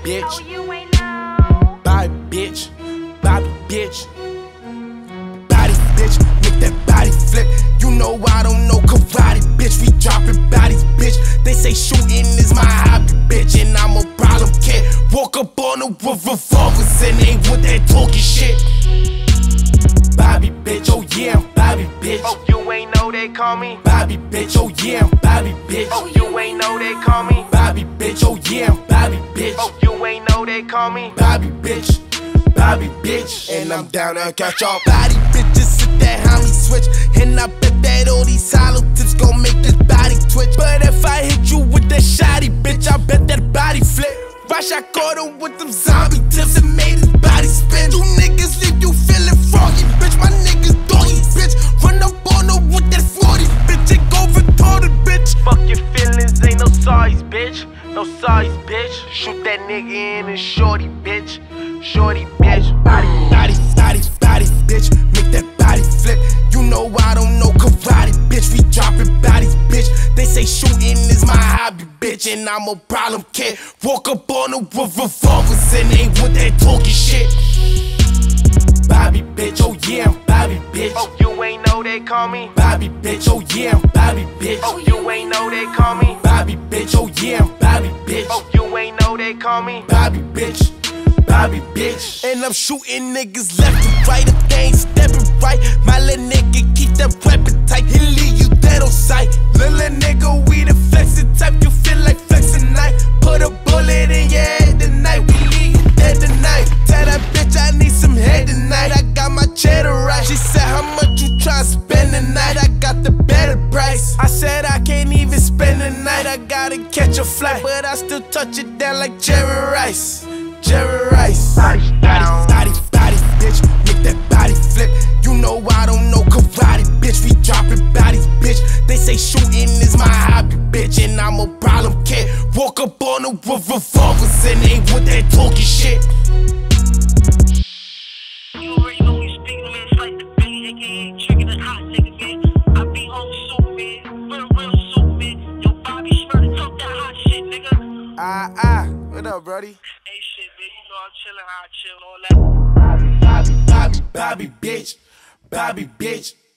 bitch. Oh, you ain't know. Body bitch, Bobby bitch. Body bitch, make that body flip. You know I don't know karate, bitch. We dropping bodies, bitch. They say shooting is my hobby, bitch, and I'm a problem kid. Walk up on the roof, revolvers and they with that talking shit. Bobby bitch, oh yeah, I'm Bobby bitch. Oh, you ain't know they call me Bobby bitch, oh yeah, I'm Bobby bitch. Oh, you ain't know they call me Bobby bitch, oh yeah, I'm Bobby bitch. Oh, you ain't know they call me Bobby bitch, Bobby bitch. And I'm down to catch all body bitches at that homie switch. And I bet that all these hollow tips gon' make this body twitch. But if I hit you with that shotty, bitch, I bet that body flip. Rush, I caught him with them zombie tips and made his body spin. You niggas leave you feeling froggy, bitch. My niggas doggy, bitch. Run up on her with that 40, bitch. It go retarded, bitch. Fuck your feelings, ain't no size, bitch. No size, bitch. Shoot that nigga in and shorty, bitch. Shorty, bitch. Body, bitch. Make that body flip. You know I don't know karate, bitch. We dropping bodies, bitch. They say shooting is my hobby, bitch, and I'm a problem kid. Walk up on the roof, revolvers and they with that talking shit. Bobby bitch, oh yeah, I'm Bobby bitch. Oh, you ain't know they call me Bobby bitch, oh yeah, I'm Bobby bitch. Oh, you ain't know they call me Bobby bitch, oh yeah, I'm Bobby bitch. Oh, you ain't know they call me Bobby bitch, Bobby bitch. And I'm shooting niggas left and right if they ain't stepping right. My little nigga keep that weapon tight, he'll leave you dead on sight. Little nigga, we the flexing type, you feel like flexing night. Put a bullet in your head tonight, we leave you dead tonight. Tell that bitch I need some head tonight, I got my cheddar right. She said how much you try to spend tonight, I got the better price. I said I can't even spend the night, I gotta catch a flight. But I still touch it down like Jerry Rice. Jerry Rice. Body, bitch. Make that body flip. You know I don't know karate, bitch. We dropping bodies, bitch. They say shooting is my hobby, bitch, and I'm a problem kid. Walk up on the roof, revolvers and they with that talking shit. You already know we speaking, man. It's like the Billy, aka Trigger the hot nigga, man. I be home soon, man. Real soon, man. Yo, Bobby Shmurda, talk that hot shit, nigga. What up, brody? Hey, shit, man. You know I'm chillin' how I chill and all that. Bobby bitch, Bobby bitch.